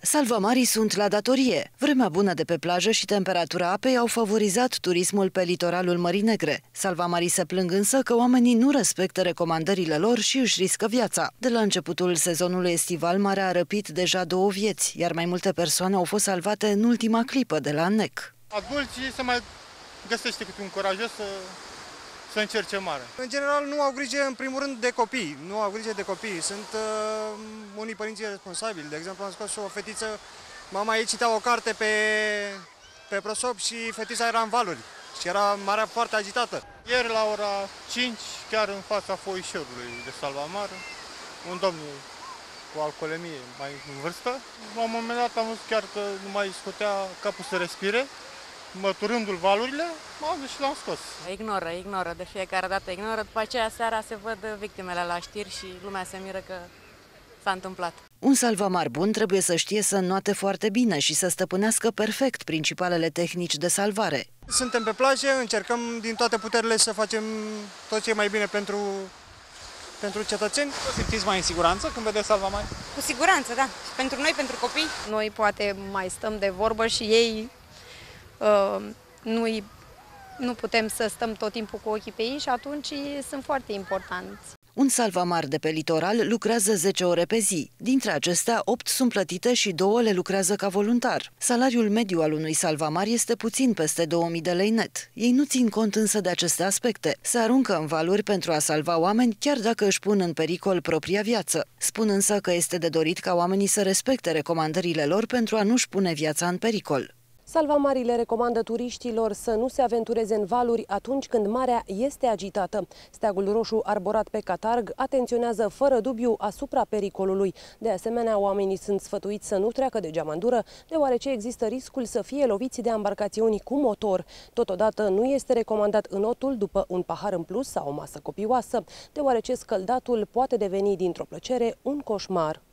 Salvamarii sunt la datorie. Vremea bună de pe plajă și temperatura apei au favorizat turismul pe litoralul Mării Negre. Salvamarii se plâng însă că oamenii nu respectă recomandările lor și își riscă viața. De la începutul sezonului estival, marea a răpit deja 2 vieți, iar mai multe persoane au fost salvate în ultima clipă de la ANNEC. Adulții se mai găsește câte un curajos să încerce mare. În general nu au grijă în primul rând de copii, nu au grijă de copii. Sunt unii părinți responsabili. De exemplu, am scos o fetiță, mama ei citea o carte pe prosop și fetița era în valuri și era marea foarte agitată. Ieri la ora 5, chiar în fața foișorului de salvamar, un domn cu alcoolemie mai în vârstă, la un moment dat am văzut chiar că nu mai scotea capul să respire, măturându-l valurile, m-am dus și l-am scos. Ignoră, de fiecare dată ignoră. După aceea seara se văd victimele la știri și lumea se miră că s-a întâmplat. Un salvamar bun trebuie să știe să înnoate foarte bine și să stăpânească perfect principalele tehnici de salvare. Suntem pe plajă, încercăm din toate puterile să facem tot ce e mai bine pentru cetățeni. Vă simțiți mai în siguranță când vedeți salvamari? Cu siguranță, da. Pentru noi, pentru copii. Noi poate mai stăm de vorbă și ei nu putem să stăm tot timpul cu ochii pe ei și atunci sunt foarte importanți. Un salvamar de pe litoral lucrează 10 ore pe zi. Dintre acestea, 8 sunt plătite și 2 le lucrează ca voluntar. Salariul mediu al unui salvamar este puțin peste 2000 de lei net. Ei nu țin cont însă de aceste aspecte. Se aruncă în valuri pentru a salva oameni, chiar dacă își pun în pericol propria viață. Spun însă că este de dorit ca oamenii să respecte recomandările lor pentru a nu-și pune viața în pericol. Salvamarii le recomandă turiștilor să nu se aventureze în valuri atunci când marea este agitată. Steagul roșu arborat pe catarg atenționează fără dubiu asupra pericolului. De asemenea, oamenii sunt sfătuiți să nu treacă de geamandură, deoarece există riscul să fie loviți de ambarcațiuni cu motor. Totodată, nu este recomandat înotul după un pahar în plus sau o masă copioasă, deoarece scăldatul poate deveni dintr-o plăcere un coșmar.